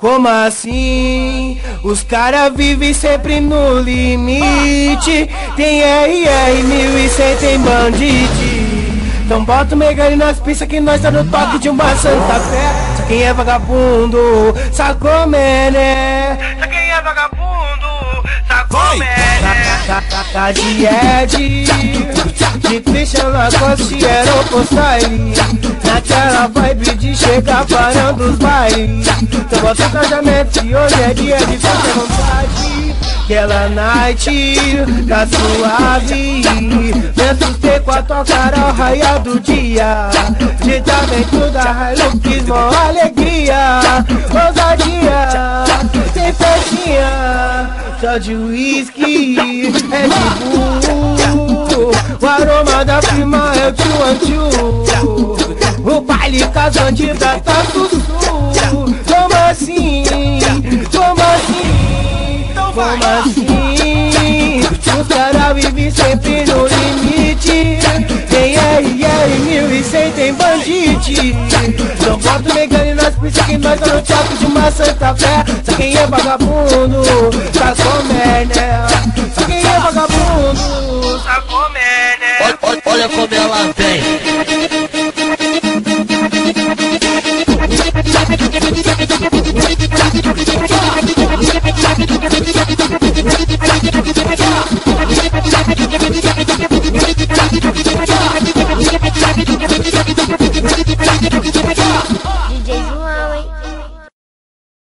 Como assim? Os cara vivem sempre no limite. Tem RR 1100, tem bandite. Então bota o Megali nas pistas que nós tá no toque de uma Santa Fé. Só quem é vagabundo, sabe como é, né? Só quem é vagabundo, sabe como é, né? Tá de Ed, de Christian Lacoste, Aeropostyle. Naquela vibe de chegar parando os bailes. Então bota o casamento que hoje é dia de fazer vontade. Aquela night tá suave, dentro do T4 a cara ao raio do dia. De tá dentro da Hilux, mó alegria. Ousadia, sem festinha, só de whisky, é de bull. O aroma da firma é o tchu-an-tchu. O baile casandida tá sussu. Como assim? Como assim? Como assim? Os caras vivem sempre no limite. Tem RR 1100, tem bandite. Não bota o Megali nas pistas que nós tá no teatro de uma Santa Fé. Só quem é vagabundo, tá com merda. Só quem é vagabundo, tá com merda. Olha como ela vem.